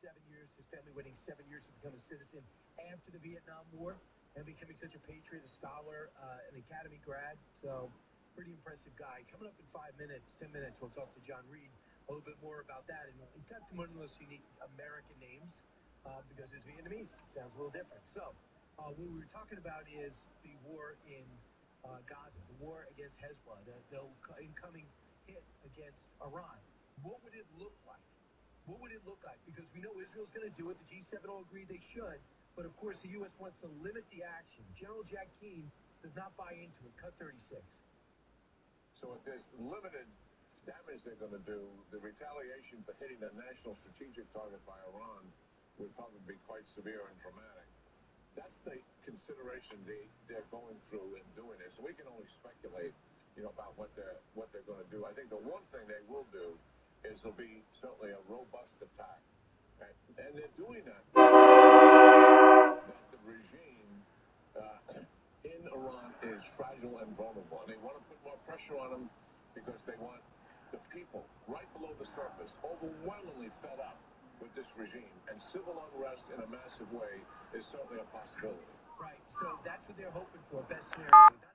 7 years, his family waiting 7 years to become a citizen after the Vietnam War and becoming such a patriot, a scholar, an academy grad. So pretty impressive guy. Coming up in 5 minutes, 10 minutes, we'll talk to John Reed a little bit more about that. And he's got one of those unique American names because it's Vietnamese. It sounds a little different. So what we were talking about is the war in Gaza, the war against Hezbollah, the incoming hit against Iran. What would it look like? What would it look like? Because we know Israel's going to do it. The G7 all agree they should. But, of course, the U.S. wants to limit the action. General Jack Keane does not buy into it. Cut 36. So if there's limited damage they're going to do, the retaliation for hitting a national strategic target by Iran would probably be quite severe and dramatic. That's the consideration they're going through in doing this. So we can only speculate, about what they're going to do. I think the one thing they will do is there'll be certainly a robust attack, right? And they're doing that. That the regime in Iran is fragile and vulnerable, and they want to put more pressure on them because they want the people right below the surface overwhelmingly fed up with this regime, and civil unrest in a massive way is certainly a possibility. Right, so that's what they're hoping for, best scenario.